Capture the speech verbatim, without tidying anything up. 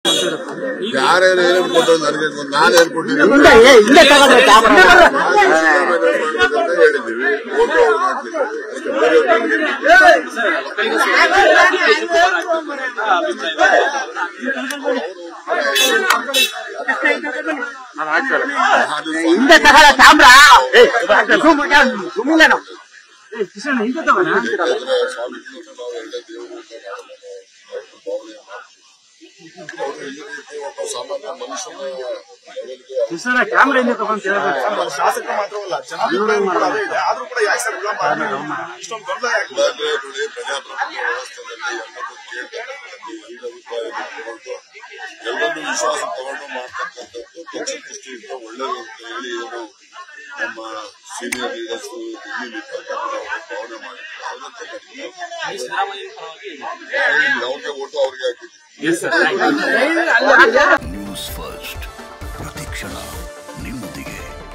ಯಾರೇನು ಏನೇನು ಕೊಟ್ಟರು ನನಗೆ ನಾನು ಏನ್ ಕೊಟ್ಟಿದ್ದೀನಿ ಹೇಳಿದ್ದೀವಿ. ಓಟು ಅವ್ರು ಹಿಂದೆ ತಗೊಳ ಚಾಮ್ರ ಸುಮ್ಮನೆ ನಾವು ಹಿಂದೆ ತಗೋಣ ಸಾಮಾನ್ಯ ಮನುಷ್ಯನ ಕ್ಯಾಮ್ರಾ ಹಿಂದೆ ತಗೊಂತ ಶಾಸಕ ಮಾತ್ರವಲ್ಲ ಜನರು ಅದೇ ಇದೆ. ಆದ್ರೂ ಕೂಡ ಯಾಕೆ ಸರ್ ಇಷ್ಟೊಂದು ಗೊಂದಲ ಯಾಕೆ? ನೋಡಿ, ಪ್ರಜಾಪ್ರಭುತ್ವ ವ್ಯವಸ್ಥೆಯಲ್ಲಿ ಎಲ್ಲರನ್ನೂ ವಿಶ್ವಾಸ ತಗೊಂಡು ಮಾಡ್ತಕ್ಕಂಥದ್ದು ಪಕ್ಷ ದೃಷ್ಟಿಯಿಂದ ಒಳ್ಳೆಯದು ಅಂತ ಹೇಳಿ ಇವರು ನಮ್ಮ ಸೀನಿಯರ್ ಲೀಡರ್ಸ್ ದಿಲ್ಲಿಲಿ ಭಾವನೆ ಮಾಡಿದ್ರು. ಅವ್ರಿಗೆ ಓಟು ಅವ್ರಿಗೆ ಹಾಕಿದ್ವಿ. ನ್ಯೂಸ್ ಫಸ್ಟ್ ಪ್ರತಿಕ್ಷಣ ನಿಮ್ಮೊಂದಿಗೆ.